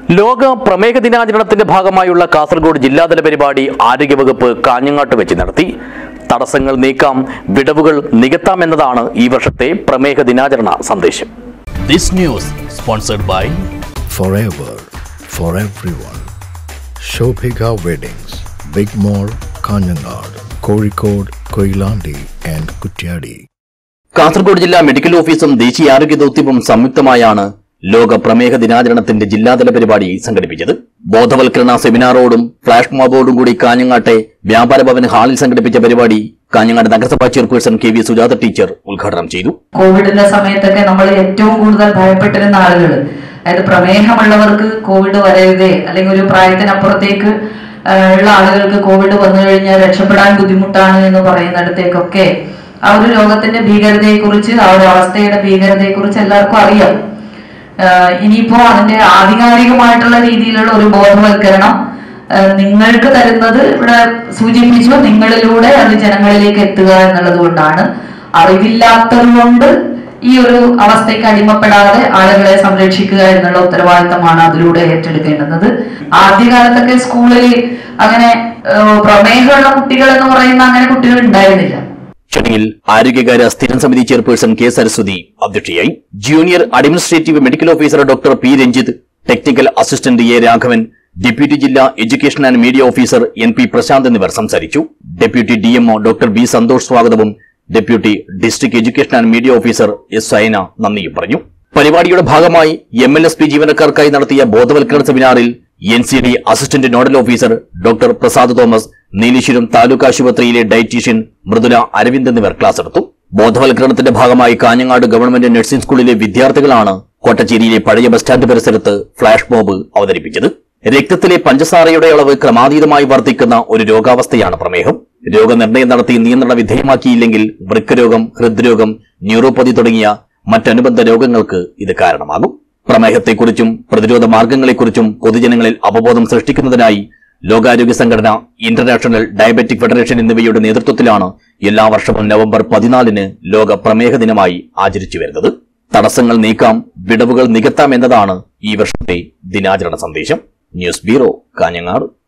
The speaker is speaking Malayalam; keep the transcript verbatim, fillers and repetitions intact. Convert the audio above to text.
ലോക പ്രമേഹ ദിനാചരണത്തിന്റെ ഭാഗമായുള്ള കാസർഗോഡ് ജില്ലാതല പരിപാടി ആരോഗ്യവകുപ്പ് കാഞ്ഞങ്ങാട്ട് വെച്ച് നടത്തി. തടസ്സങ്ങൾ നീക്കാം, വിടവുകൾ നികത്താം എന്നതാണ് ഈ വർഷത്തെ പ്രമേഹ ദിനാചരണ സന്ദേശം. This news sponsored by Forever for everyone. Shobhika Weddings, Big Mall, Kanyanad, Kozhikode, Koilandi and Kutyadi. Kasaragod ജില്ലാ മെഡിക്കൽ ഓഫീസും ദേശീയ ആരോഗ്യ ദൗത്യവും സംയുക്തമായാണ് ലോക പ്രമേഹ ദിനാചരണത്തിന്റെ ജില്ലാതല പരിപാടി സംഘടിപ്പിച്ചത്. ബോധവൽക്കരണ സെമിനാറോടും ഫ്ലാഷ് മോബോടും കൂടി കാഞ്ഞങ്ങാട്ടെ വ്യാപാര ഭവൻ ഹാളിൽ സംഘടിപ്പിച്ച പരിപാടി കാഞ്ഞങ്ങാട് നഗരസഭാ chairperson K V Sujatha teacher ഉദ്ഘാടനം ചെയ്തു. കോവിഡിന്റെ സമയത്തൊക്കെ നമ്മൾ ഏറ്റവും കൂടുതൽ ഭയപ്പെട്ടിരുന്ന ആളുകൾ, അതായത് പ്രമേഹമുള്ളവർക്ക് കോവിഡ് വരരുതേ, അല്ലെങ്കിൽ ഒരു പ്രായത്തിനപ്പുറത്തേക്ക് ഉള്ള ആളുകൾക്ക് കോവിഡ് വന്നു കഴിഞ്ഞാൽ രക്ഷപ്പെടാൻ ബുദ്ധിമുട്ടാണ് എന്ന് പറയുന്നിടത്തേക്കൊക്കെ ആ ഒരു രോഗത്തിന്റെ ഭീകരതയെ കുറിച്ച്, ആ ഒരു അവസ്ഥയുടെ ഭീകരതയെ കുറിച്ച് എല്ലാവർക്കും അറിയാം. ഇനിയിപ്പോ അതിന്റെ ആധികാരികമായിട്ടുള്ള രീതിയിലുള്ള ഒരു ബോധവൽക്കരണം നിങ്ങൾക്ക് തരുന്നത് ഇവിടെ സൂചിപ്പിച്ചു, നിങ്ങളിലൂടെ അത് ജനങ്ങളിലേക്ക് എത്തുക എന്നുള്ളത് കൊണ്ടാണ്. അറിവില്ലാത്തത് കൊണ്ട് ഈ ഒരു അവസ്ഥയ്ക്ക് അടിമപ്പെടാതെ ആളുകളെ സംരക്ഷിക്കുക എന്നുള്ള ഉത്തരവാദിത്തമാണ് അതിലൂടെ ഏറ്റെടുക്കേണ്ടുന്നത്. ആദ്യകാലത്തൊക്കെ സ്കൂളിൽ അങ്ങനെ പ്രമേഹമുള്ള കുട്ടികൾ എന്ന് പറയുന്ന അങ്ങനെ കുട്ടികൾ ഉണ്ടായിരുന്നില്ല. ചടങ്ങിൽ ആരോഗ്യകാര്യ സ്ഥിരം സമിതി ചെയർപേഴ്സൺ കെ സരസ്വതി അധ്യക്ഷയായി. Junior administrative medical officer doctor P Ranjith, technical assistant A Raghavan, deputy ജില്ലാ education and media officer N P Prashanth എന്നിവർ സംസാരിച്ചു. Deputy DMO doctor B Santhosh സ്വാഗതവും deputy district education and media officer S Saina നന്ദിയും പറഞ്ഞു. പരിപാടിയുടെ ഭാഗമായി എം എൽ എസ് പി ജീവനക്കാർക്കായി നടത്തിയ ബോധവൽക്കരണ സെമിനാറിൽ N C D assistant nodal officer doctor Prasad Thomas, Nileshwaram taluk ആശുപത്രിയിലെ ഡയറ്റീഷ്യൻ മൃദുല അരവിന്ദ് എന്നിവർ ക്ലാസ് എടുത്തു. ബോധവൽക്കരണത്തിന്റെ ഭാഗമായി കാഞ്ഞങ്ങാട് ഗവൺമെന്റ് നഴ്സിംഗ് സ്കൂളിലെ വിദ്യാർത്ഥികളാണ് കോട്ടച്ചേരിയിലെ പഴയ ബസ് സ്റ്റാൻഡ് പരിസരത്ത് ഫ്ലാഷ് മോബ് അവതരിപ്പിച്ചത്. രക്തത്തിലെ പഞ്ചസാരയുടെ അളവ് ക്രമാതീതമായി വർദ്ധിക്കുന്ന ഒരു രോഗാവസ്ഥയാണ് പ്രമേഹം. രോഗനിർണയം നടത്തി നിയന്ത്രണ വിധേയമാക്കിയില്ലെങ്കിൽ വൃക്കരോഗം, ഹൃദ്രോഗം, ന്യൂറോപ്പതി തുടങ്ങിയ മറ്റനുബന്ധ രോഗങ്ങൾക്ക് ഇത് കാരണമാകും. പ്രമേഹത്തെക്കുറിച്ചും പ്രതിരോധ മാർഗങ്ങളെക്കുറിച്ചും പൊതുജനങ്ങളിൽ അവബോധം സൃഷ്ടിക്കുന്നതിനായി ലോകാരോഗ്യ സംഘടന, ഇന്റർനാഷണൽ ഡയബറ്റിക് ഫെഡറേഷൻ എന്നിവയുടെ നേതൃത്വത്തിലാണ് എല്ലാ വർഷവും നവംബർ പതിനാലിന് ലോക പ്രമേഹ ദിനമായി ആചരിച്ചു വരുന്നത്. തടസ്സങ്ങൾ നീക്കാം, വിടവുകൾ നികത്താം എന്നതാണ് ഈ വർഷത്തെ ദിനാചരണ സന്ദേശം. News bureau, Kanhangad.